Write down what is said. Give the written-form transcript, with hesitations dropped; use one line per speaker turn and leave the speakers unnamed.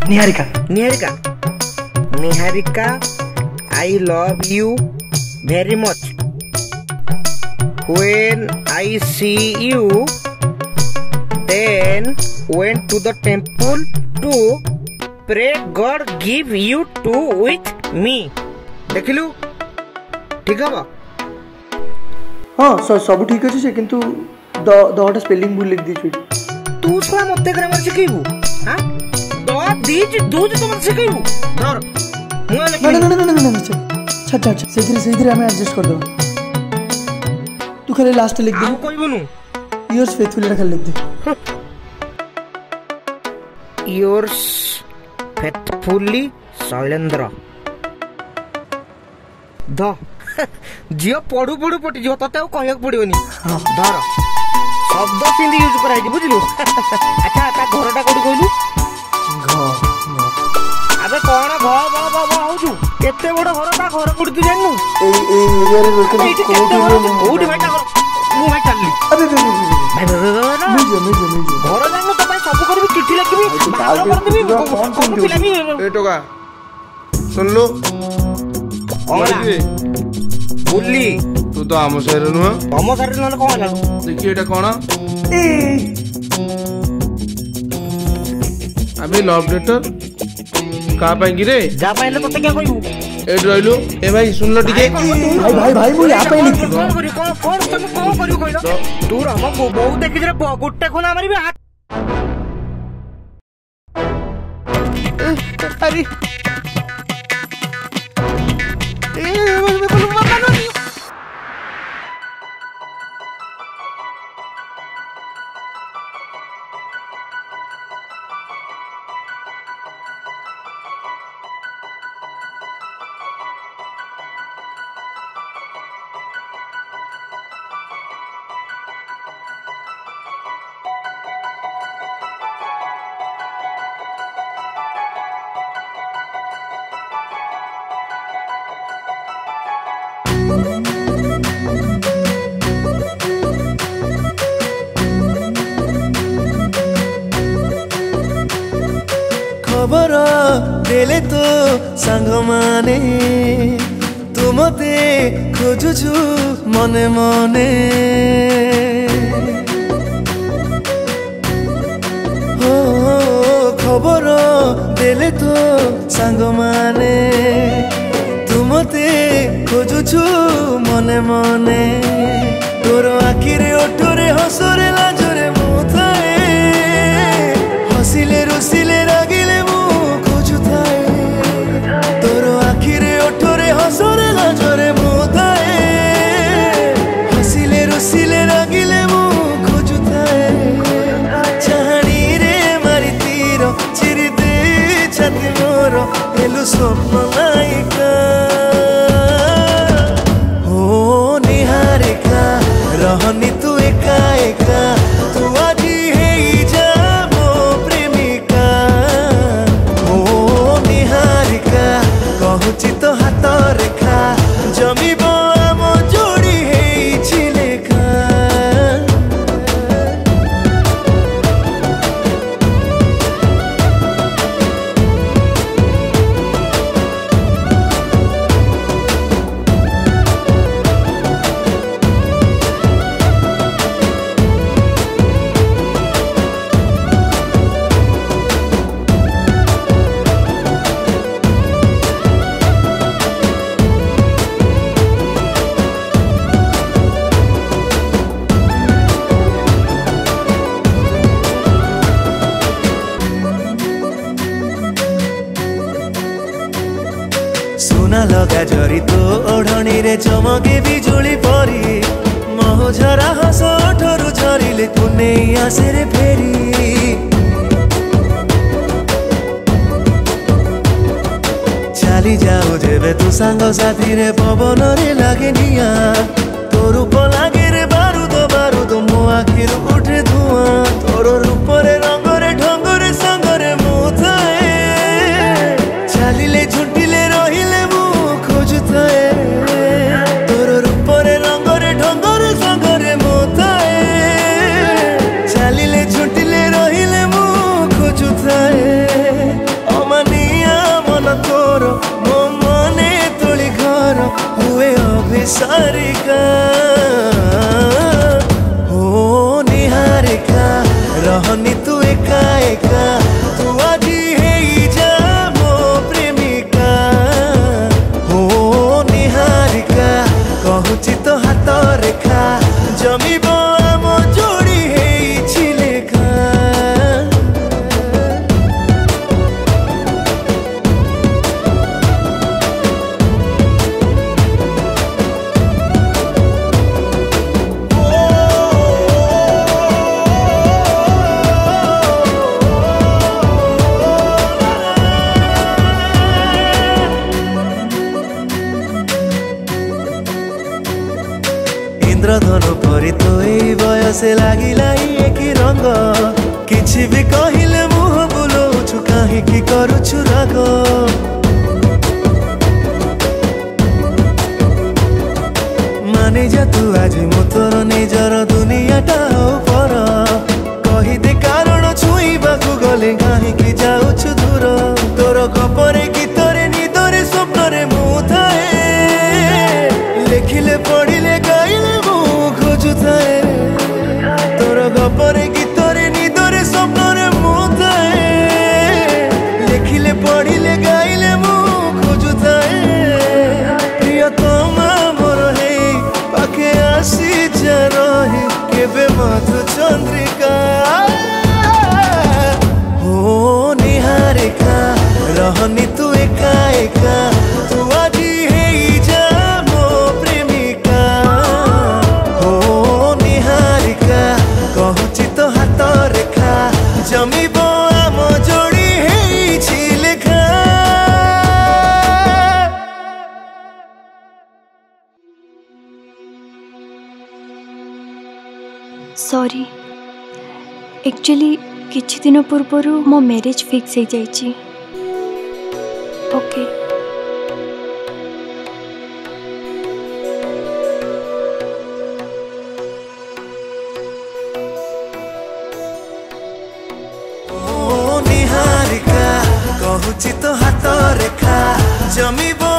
Niharika
Niharika Niharika I love you very much. When I see you, then went to the temple to pray God give you two with me. देखिलु ठीक है बा?
हाँ सब ठीक अच्छे से किंतु दहटा स्पेलिंग भूल लिख दी
तू छुआ मते ग्रामर शिखेबू हां द दीज दूज तो मत शिखेबू धर
ना अच्छा से हमें एडजस्ट कर दो तू खाली लास्ट लिख दे
आ कोई बनू
योर्स फेथफुली रख लिख दे
योर्स फेथफुली शैलेंद्र द जियो पढ़ू पढ़ू पटी जो तते कहया पड़ियोनी धर शब्द सिंधी यूज कराई बुझलु अच्छा ता घरटा कोडी कहलु अबे कौन घ ब होजु केते बड़ घर ता घर कोडी तू जाननु
ए एरिया रे
कोडी भाई ता मु भाई चलली
अबे
भाई घर जाननु तो भाई सब करबी चिट्ठी लिखबी बाहर कर देबी कौन पिलाबी
ए टोका सुन लो
बुल्ली
तू तो आम शहर नुह
हम शहर न कौन होला
देखिए एटा कोन अबे लव लेटर का पाएंगी रे
जा पाइले तते क्या कहू
एड रहिलो ए भाई सुन लो ठीक
भाई मु या पे लिख
कौन करियो कहलो तू हम बहुत देखि रे गुट्टे खुना मारिबे हाथ अरे
खबर देले तो सांग माने तू मते खोजुछु मने मने हो खबर देले तो सांग माने तू मते खोजुछु मने मने तोर आखिरे ओठरे हसरे लाजरे मुथाए हसिले रुसिले रागिले हसरे लाजरे मुथाए हसिले रुसिले रागिले मु खोजुथाए चाहणी रे मारी तीर चिरी दे छाती मोर हेलु स्वप्न नायिका हो निहारिका रहनी तू एका एका तू आजी हेई जा मो प्रेमिका हो निहारिका कहूची तो हाथ रेखा जमीब आम जोड़ी हेइछि लेखा सुना लगा जरी तो ओढ़णी रे चमके बिजुली परी महझरा हस ठरु झरिले कुनै आसे रे फेरी चली जाऊ जेबे तू सांग साथी रे पवन रे लागे निया तोर रूप लागे रे बारूद बारूद मो आखिर उठे धुआं तोर रूप रे रंग रे ढंग रे संग रे मुथाए चलिले झुंटिले रहिले मु खोजुथाए तोर रूप रे रंग रे ढंग रे संग रे मुथाए चलिले झुंटिले रहिले मु खोजुथाए सारिका हो निहारिका रहनी तू एका एका तू आजी हेई जा मो प्रेमिका हो निहारिका कहूची तो हाथ रेखा जमीब आम जोड़ी हेई लेखा इंद्रधनु परी तो यही बयसे लागिला एक रंग किछि भी कहिले मुह बुलाउछु काहीकि करूछु राग माने जा तू आज मु तोर निजर दुनियाटा पर कहिदे कारण छुईबाकू गले काहीकि जाउछु दूर तोर गपरे गीतरे निदरे स्वप्नरे मु थाए लेखिले पढ़िले गाइले खोजुए तोर गपरे गीतरे निदरे स्वप्नरे मु थाए लेखिले पढ़िले गाइले मु खोजुए प्रियतमा मोर हे पाखे आसी जा रही केबे मधु चंद्रिका हो निहारिका रहनी तू एका एका तू आजी हेई जा मो प्रेमिका हो निहारिका कहूची तो हाथ रेखा जमीब आम जोड़ी हेई लेखा
सॉरी एक्चुअली किछि दिन पूर्वर मो मैरिज फिक्स हो जाइछि ओके
निहारिका कहूची तो हाथ रेखा जमीब